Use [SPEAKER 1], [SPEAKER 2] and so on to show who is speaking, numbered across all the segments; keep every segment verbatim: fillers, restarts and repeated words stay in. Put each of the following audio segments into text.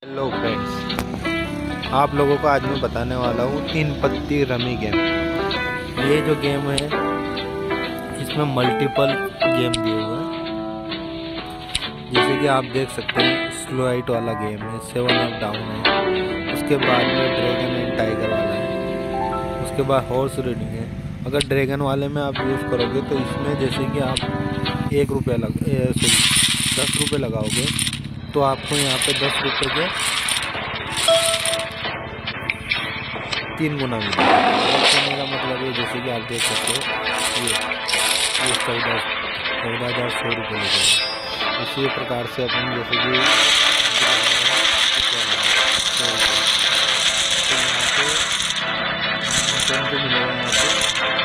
[SPEAKER 1] Hello friends, आप लोगों को आज मैं बताने वाला हूँ तीन पत्ती रमी गेम। ये जो गेम है इसमें मल्टीपल गेम दिए हुए हैं। जैसे कि आप देख सकते हैं स्लो हाइट वाला गेम है, सेवन अप डाउन है, उसके बाद में ड्रैगन एंड टाइगर वाला है, उसके बाद हॉर्स राइडिंग है। अगर ड्रैगन वाले में आप यूज़ करोगे तो इसमें जैसे कि आप एक रुपया लग सॉरी दस रुपये लगाओगे तो आपको यहाँ पे दस रुपये के तीन गुना मिलेगा। कहने का मतलब ये जैसे कि आप देख सकते हो ये ये चौदह चौदह हज़ार सौ रुपये लगेगा। इसी प्रकार से अपन जैसे कि यहाँ पे मिलेगा यहाँ पे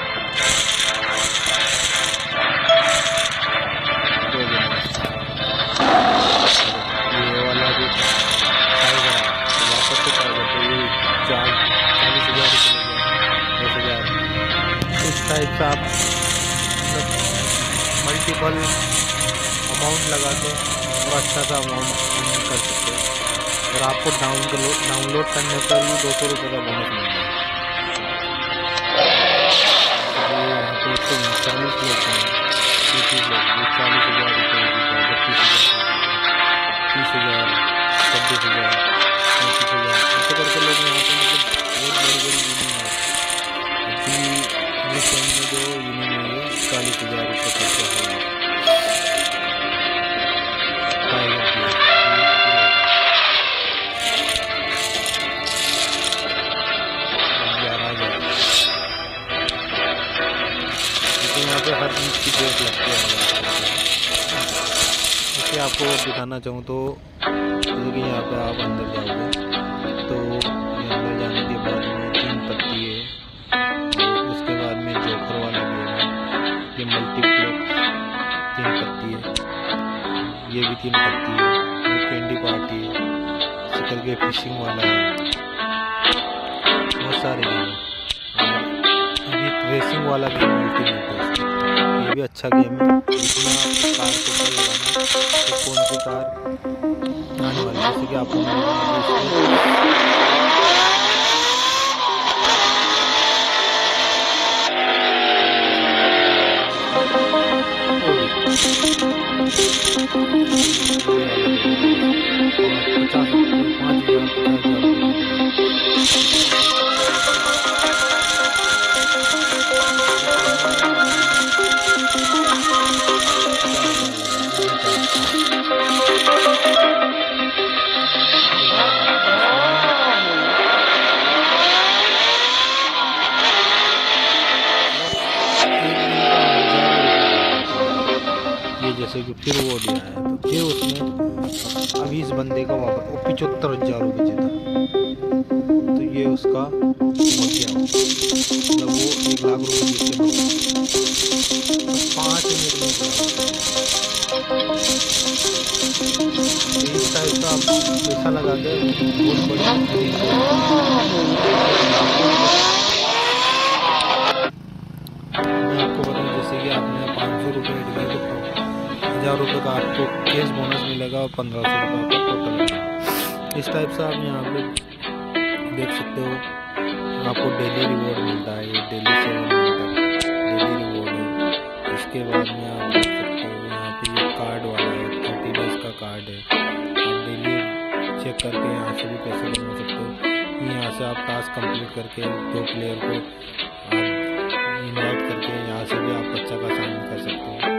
[SPEAKER 1] चालीस हज़ार रुपये दस हज़ार इस टाइप का आप मतलब मल्टीपल अमाउंट लगा के और अच्छा सा अमाउंट कर सकते हो। और आपको डाउन डाउनलोड करने पर भी दो सौ रुपये का बोनस मिलता है। यहाँ पे एक सौ चालीस लोग हैं, तीस लोग चालीस हज़ार रुपये बत्तीस हज़ार तीस हज़ार छब्बीस हज़ार पैंतीस हज़ार ऐसे करके लोग यहाँ पे मतलब बहुत बड़ी बड़ी यूनियन है। अभी इस टाइम में जो यूनियन है चालीस हज़ार रुपये खर्चा है। ग्यारह हज़ार तो यहाँ पे हर चीज़ की डेट लगती है। इसे आपको दिखाना चाहूँ तो जैसे कि यहाँ पे आप अंदर जाओगे तो अंदर जाने के बाद में तीन पत्ती है, उसके बाद में जोकर वाला गेम है, ये मल्टीप्लेक्स तीन पत्ती है, ये भी तीन पत्ती है, ये कैंडी पार्टी है, इसी करके फिशिंग वाला है, बहुत सारे गेम है। और अभी रेसिंग वाला गेम अल्टीमेट है, ये भी अच्छा गेम है। इसमें आप कार को चल लगाना तो कौन सी कार आने वाली है, जैसे कि आपको जैसे कि फिर वो दिया है तो फिर उसमें अभी इस बंदे का वापस वो पिचहत्तर हज़ार रुपये जीता तो ये उसका मकिया मतलब वो एक लाख रुपये जीते पाँच मिनट में। इस टाइप का आप पैसा लगा के बहुत बढ़िया मैं आपको बताऊँ जैसे कि आपने पाँच सौ रुपये हज़ार रुपये का आपको कैश बोनस मिलेगा और पंद्रह सौ रुपये आपका टोटल मिलेगा। इस टाइप से आप यहाँ पे देख सकते हो आपको डेली रिवॉर्ड मिलता है, ये daily seven minute daily reward है। इसके बाद में आप देख सकते हो यहाँ पे ये कार्ड वाला है, थर्टी डेज का कार्ड है, आप डेली चेक करके यहाँ से भी पैसे बना सकते हो। यहाँ से आप टास्क कंप्लीट करके दो प्लेयर को आप इन्वाइट करके यहाँ से भी आप अच्छा खासा अर्न कर सकते हो।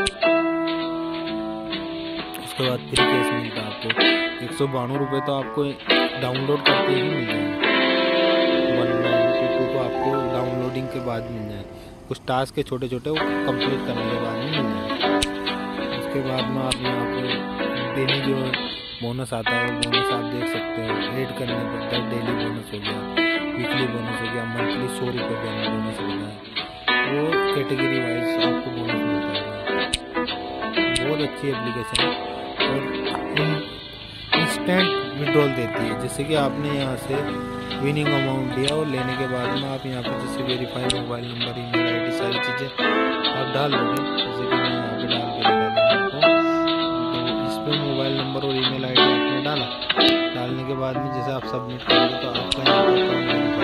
[SPEAKER 1] उसके बाद फ्री केस मिलता है आपको एक सौ बानवे रुपये तो आपको डाउनलोड करके ही मिल जाएगा, वन नाइन्टी टू तो आपको डाउनलोडिंग के बाद मिल जाए, कुछ टास्क के छोटे छोटे वो कंप्लीट करने के बाद में मिल जाए। उसके बाद में आप यहाँ पे डेली जो बोनस आता है वो बोनस आप देख सकते हो, ऐड करने पर डेली बोनस हो गया, वीकली बोनस हो गया, मंथली सौ रुपये देना बोनस हो गया, वो कैटेगरी वाइज आपको बोनस मिलता है। बहुत अच्छी एप्लीकेशन है और इंस्टेंट विड्रॉल देती है। जैसे कि आपने यहाँ से विनिंग अमाउंट दिया और लेने के बाद में आप यहाँ पर जैसे verify mobile number, email ID सारी चीज़ें आप डाल दोगे। जैसे कि मैं यहाँ पे डाल के दिखा दूँगा आपको, तो इस पर मोबाइल नंबर और ईमेल आईडी आपने डाला डालने के बाद में जैसे आप सबमिट करोगे तो आपका यहाँ पर अकाउंट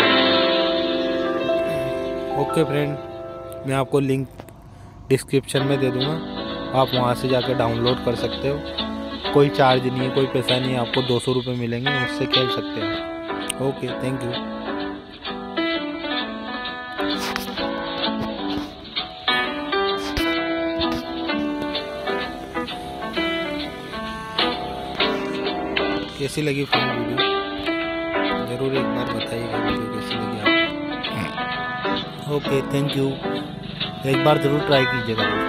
[SPEAKER 1] वेरीफाई। ओके फ्रेंड, मैं आपको लिंक डिस्क्रिप्शन में दे दूँगा, आप वहाँ से जाकर डाउनलोड कर सकते हो। कोई चार्ज नहीं है, कोई पैसा नहीं है, आपको दो सौ रुपये मिलेंगे, उससे खेल सकते हैं। Okay, thank you. कैसी लगी फ्रेंड वीडियो, ज़रूर एक बार बताइएगा वीडियो कैसी लगी आपको। Okay, thank you. एक बार ज़रूर ट्राई कीजिएगा।